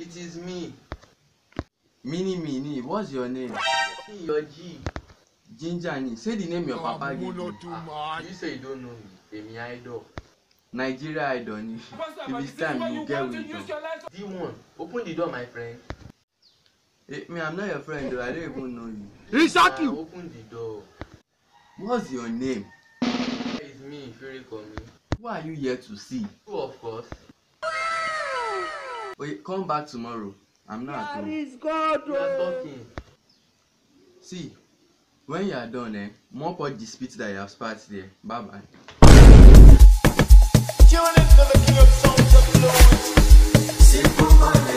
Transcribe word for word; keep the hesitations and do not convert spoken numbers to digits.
It is me. Mini Mini, what's your name? See your G. Gingerny. Say the name your papa gave you. Ah, you say you don't know me. Emi Idol. Nigeria Idol. If it's time, you get wisdom. D one, open the door, my friend. Hey, me, I'm not your friend though. I don't even know you. Exactly. Ah, open the door. What's your name? It's me, Firikomi. Who are you here to see? You, of course. Wait, come back tomorrow. I'm not at home. Is God. You are talking. See, when you are done, eh, mop up the spit that you have spat there. Bye bye. Tune into the king of songs of the Lord. Simple man.